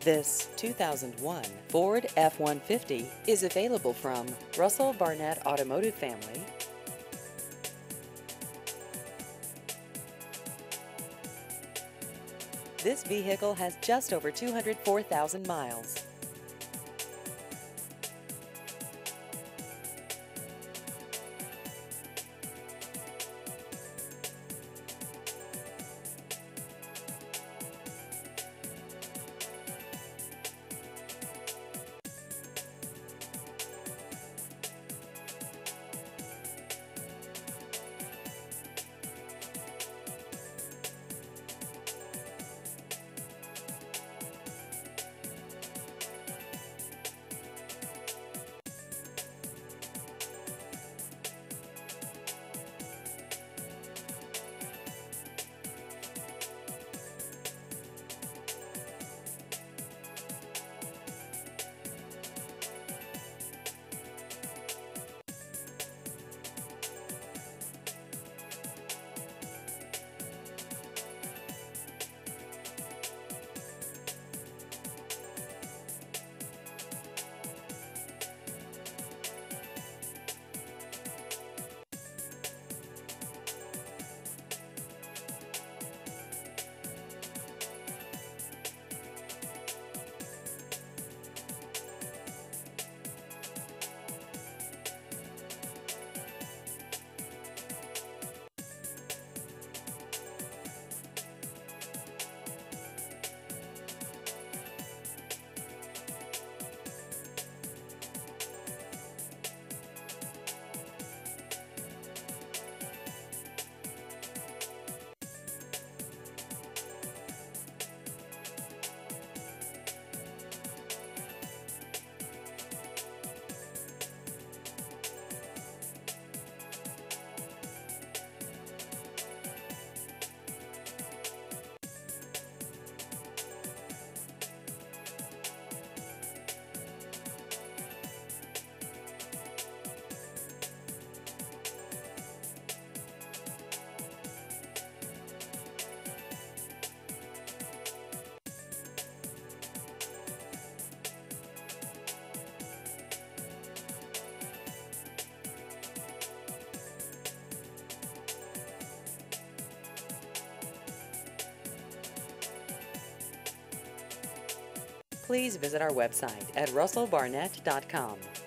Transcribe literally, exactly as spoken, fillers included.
This two thousand one Ford F one fifty is available from Russell Barnett Automotive Family. This vehicle has just over two hundred four thousand miles. Please visit our website at russell barnett dot com.